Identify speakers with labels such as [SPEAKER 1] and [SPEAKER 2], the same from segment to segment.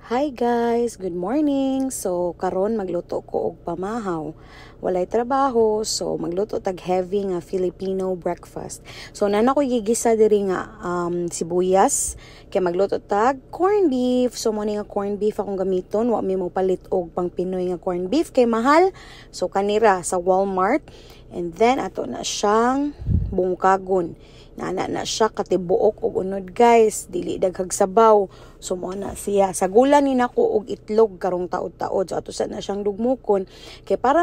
[SPEAKER 1] Hi guys, good morning. So karon magluto ko og pamahaw. Walay trabaho, so magluto tag heavy nga Filipino breakfast. So nana ko gigisa diri nga sibuyas kay magluto tag corned beef. So mo ni nga corned beef akong gamiton, wa mi mo palit og pang Pinoy nga corned beef kay mahal. So kanira sa Walmart. And then ato na siyang bungkagon. Nana na siya katibuok og unod guys, dili daghag sabaw. So mo na siya sagulan ni nako og itlog karong taod-taod. So ato sa na siyang dugmukon kay para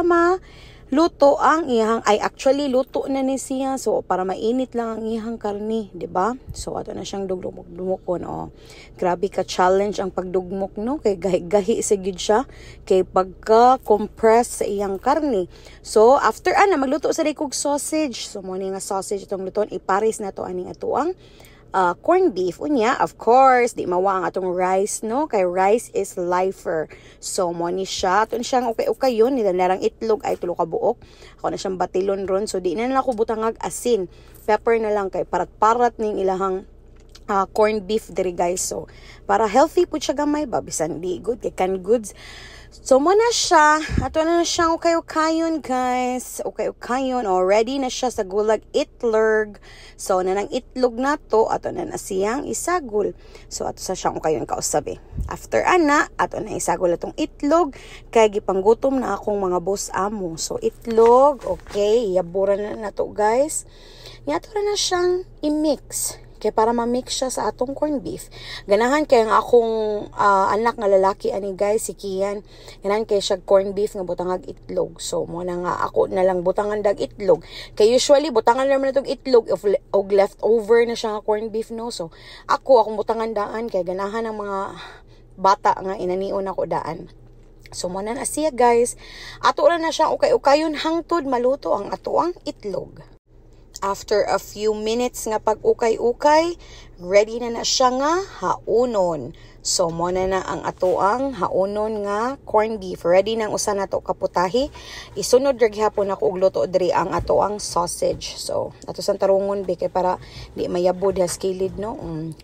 [SPEAKER 1] luto ang iyang actually luto na ni siya, so para mainit lang ang iyang karni, di ba? So ato na siyang dugmukon. Grabe ka challenge ang pagdugmok, no, kay gahi sa gyud siya kay pagka compress sa iyang karni. So after magluto sa kog sausage. So mo ni nga sausage itong luton, ipares na to aning atuang corned beef. Unya, of course, di mawa ang atong rice, no? Kay rice is lifer. So, mo ni siya. Ito siyang okay yun. Nilanarang itlog ay tulo ka buok. Ako na siyang batilon ron. So, di na ako butangag asin. Pepper na lang kay parat-parat ning ilahang corned beef diri guys. So, para healthy po siya gamay ba? Bisan di good. Kay canned goods. So, mo na siya. Ato na siyang okay-okayon, guys. Okay-okayon. Ready na siya sa gulag itlog. So, nanang itlog na to, ato na siyang isagol. So, ato sa siyang okayon kausabi. After ato na isagol atong itlog. Kaya gipanggutom na akong mga boss amo. So, itlog, okay. Yaburan na to, guys. Ato na siyang i-mix. Kaya para ma-mix siya sa atong corned beef. Ganahan kay ang akong anak nga lalaki ani guys, si Kian. Ganahan kay siya corned beef nga butangag itlog. So mo na nga ako na lang butangan dag itlog. Kay usually butangan lang na tong itlog og leftover na siya nga corned beef, no. So akong butangan daan kay ganahan ng mga bata nga inanion ako daan. So mo na siya guys. Ato na siya okay-ukayon hangtod maluto ang atoang itlog. After a few minutes nga pag-ukay-ukay, ready na siya nga haunon. So, mo na ang atoang haunon nga corned beef. Ready na usa na to kaputahi. Isunod ra gihapon ako og luto diri ang atoang sausage. So, ato sang tarungon kay para di mayabod has kilid, no.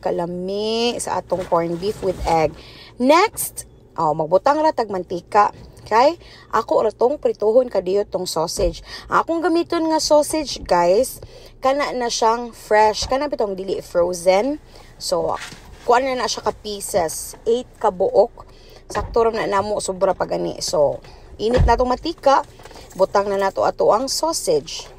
[SPEAKER 1] Kalami sa atong corned beef with egg. Next, magbutang ra tag mantika. Okay? Ako ratong prituhon kadiyo tong sausage. Akong gamiton nga sausage, guys, kana na siyang fresh. Kana bitong dili frozen. So, kuan na siya ka pieces. 8 ka buok. Sakto ra na namo sobra pa gani. So, init na tong matika. Butang na nato ato ang sausage.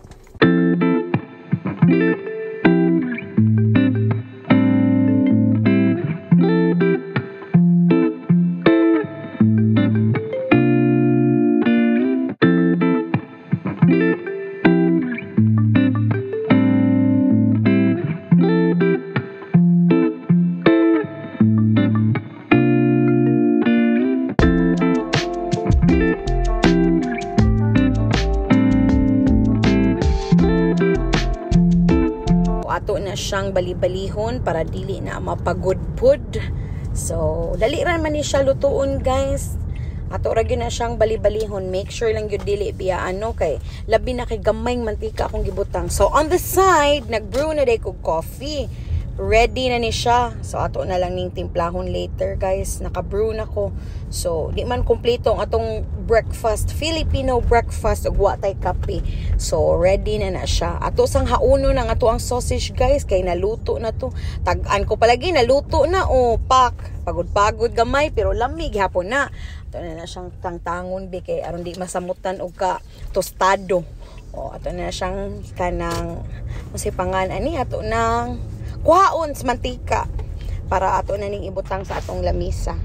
[SPEAKER 1] Ato na siyang bali-balihon para dili na mapagudpud. So, dali ra man ni siya lutuon, guys. Ato ra gyud na siyang bali-balihon. Make sure lang gyud dili biya kay labi na kay gamay mantika akong gibutang. So, on the side, nag-brew na day kog coffee. Ready na ni siya. So, ato na lang ning timplahon later, guys. Naka-brew na ko. So, di man kompleto ang atong breakfast, Filipino breakfast ug wa tay kape. So, ready na siya. Ato sang hauno ng ato ang sausage, guys, kay naluto na to. Tag-an ko palagi naluto na pak. Pagod-pagod gamay pero lamig hapon na. Ato na siyang tangtangon kay aron di masamutan og ka tostado. Ato na siyang kanang musipangan ani ato nang kuhaon sa mantika para ato na ning ibutang sa atong lamisa.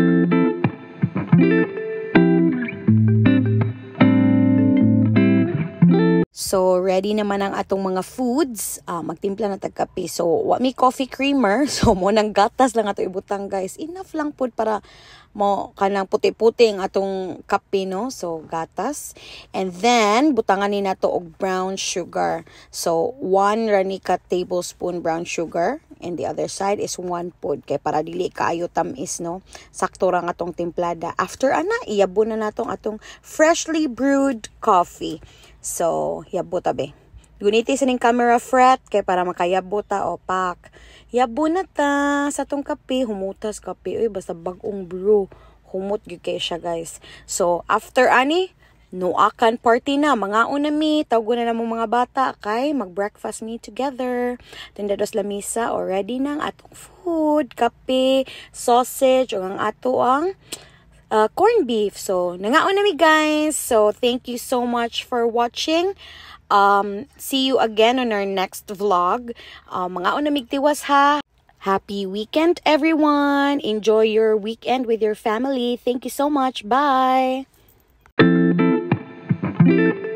[SPEAKER 1] So, ready naman ang atong mga foods. Magtimpla na tag kape. So, wa mi coffee creamer. So, mo nang gatas lang ato ibutang, guys. Enough lang po para mo kanang puti-puti ang atong kape, no? So, gatas. And then, butangan ni nato og brown sugar. So, 1 ranika tablespoon brown sugar. And the other side is 1 pod. Kay para dili kaayo tamis, no? Sakto ra nga atong timplada. After iyabo na natong atong freshly brewed coffee. So, yabo tabi. Guniti sa ning camera fret kay para makayabo ta o pak. Yabo na ta sa tong kape, humutas kape. Uy, basta bagong brew. Humot gyud kay siya, guys. So, after ani, no akan party na. Mga unami, tawgo na namong mga bata kay mag-breakfast me together. Tindados lamisa, already nang atong food, kape, sausage, o ang ato ang corned beef. So, nangaon nami, guys. So, thank you so much for watching. See you again on our next vlog. Mga unamigtiwas ha. Happy weekend, everyone. Enjoy your weekend with your family. Thank you so much. Bye.